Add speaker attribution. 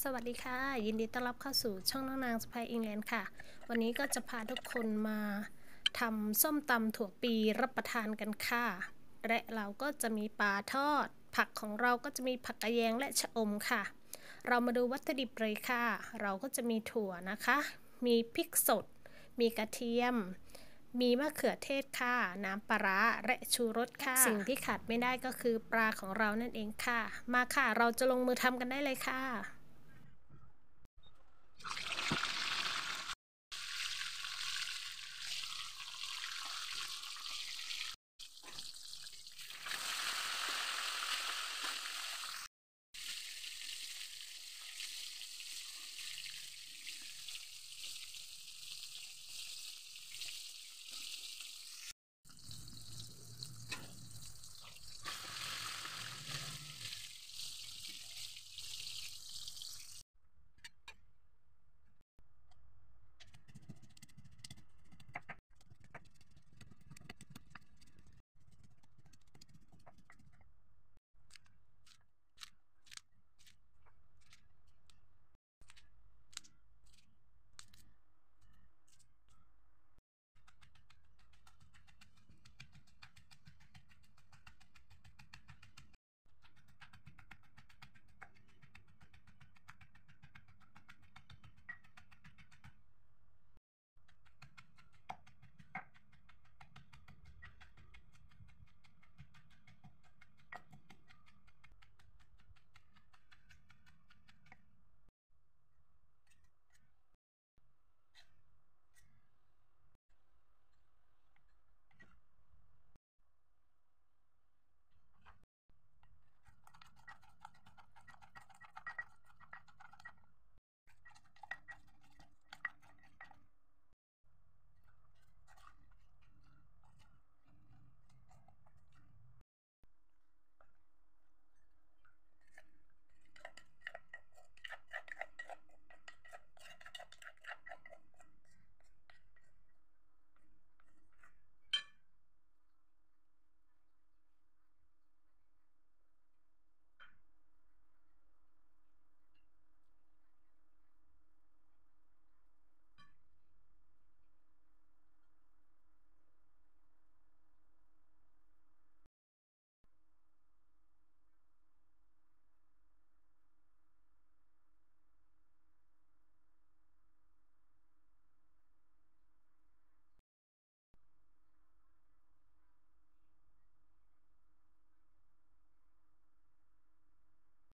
Speaker 1: สวัสดีค่ะยินดีต้อนรับเข้าสู่ช่องน้องนางสไปอิงแลนด์ค่ะวันนี้ก็จะพาทุกคนมาทำส้มตำถั่วปีรับประทานกันค่ะและเราก็จะมีปลาทอดผักของเราก็จะมีผักกระแยงและชะอมค่ะเรามาดูวัตถุดิบเลยค่ะเราก็จะมีถั่วนะคะมีพริกสดมีกระเทียมมีมะเขือเทศค่ะน้ำปลาร้าและชูรสค่ะสิ่งที่ขาดไม่ได้ก็คือปลาของเรานั่นเองค่ะมาค่ะเราจะลงมือทำกันได้เลยค่ะ